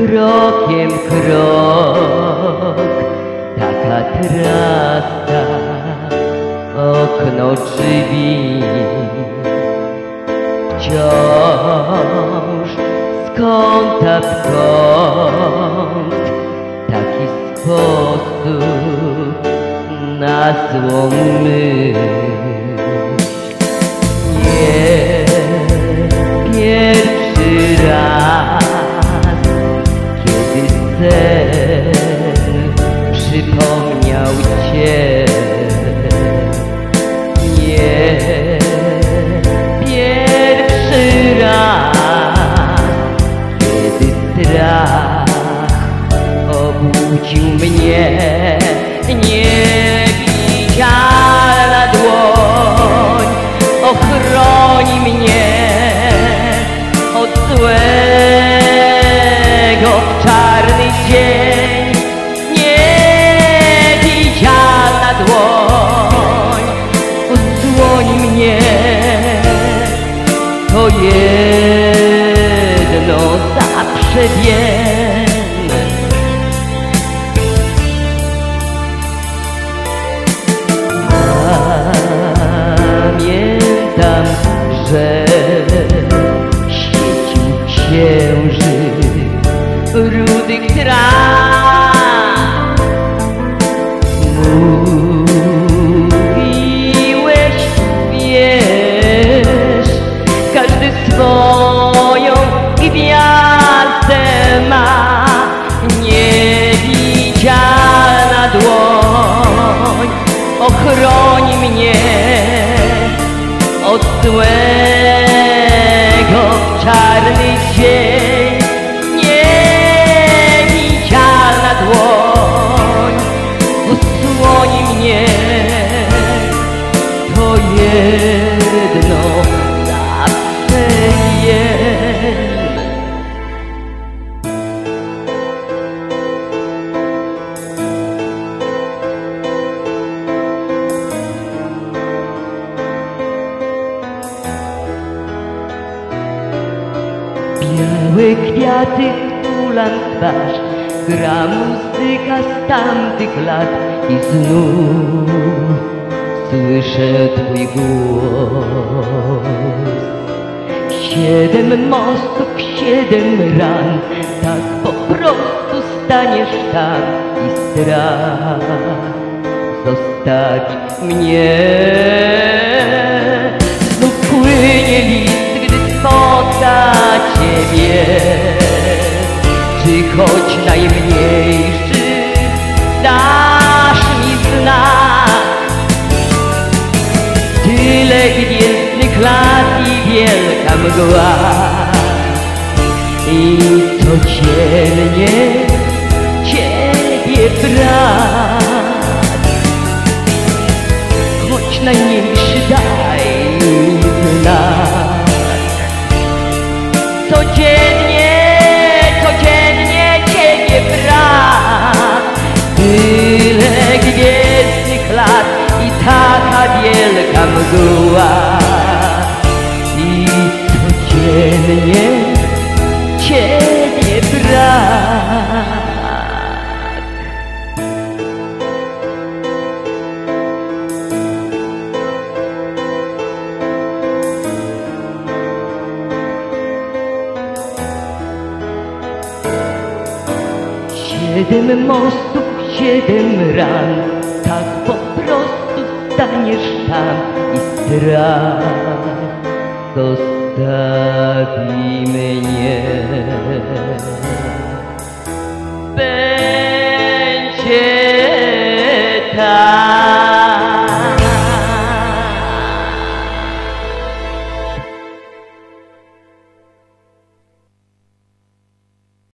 krokiem krok, taka trasa, okno drzwi. Wciąż z kąta w kąt, taki sposób na złą myśl. Nie pierwszy raz, kiedy sen przypomniał cię. Nie pierwszy raz, kiedy strach obudził mnie. Niewidzialna dłoń ochroni mnie od złego w czarny dzień. Niewidzialna dłoń odsłoni mnie. To jedno zawsze wiem. Pamiętam, że świecił księżyc rudych traw. Mówiłeś, wiesz, każdy swoją gwiazdę ma. Niewidzialna dłoń ochroni mnie od złego w czarny dzień. Niewidzialna dłoń osłoni mnie. To jedno zawsze wiem. Białe kwiaty tulam twarz, gra muzyka z tamtych lat i znów słyszę twój głos. 7 mostów, 7 ran, tak po prostu staniesz tam i strach zostawi mnie. Znów płynie list, gdy spotka ciebie. Czy choć najmniejszy dasz mi znak? Tyle gwiezdnych lat i wielka mgła, i codziennie ciebie brak. Choć najmniejszy daj mi znak. Codziennie ciebie brak. Tyle gwiezdnych lat i taka wielka mgła, i codziennie ciebie brak. 7 mostów, 7 ran, tak po prostu staniesz tam i strach zostawi mnie.